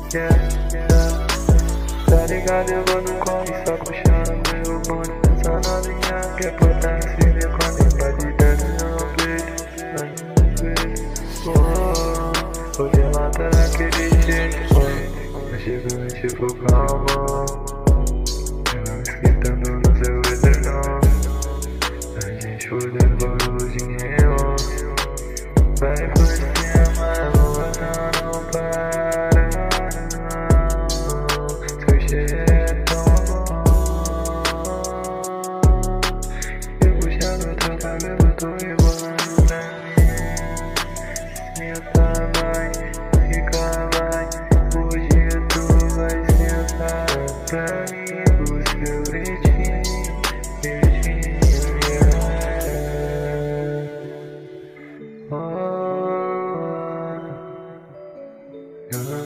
Tá ligado, eu vou no corre, só puxando meu bonde. Essa novinha quer botar em cima quando invade dentro no peito. Hoje ela tá daquele jeito, mas chegou tipo calma.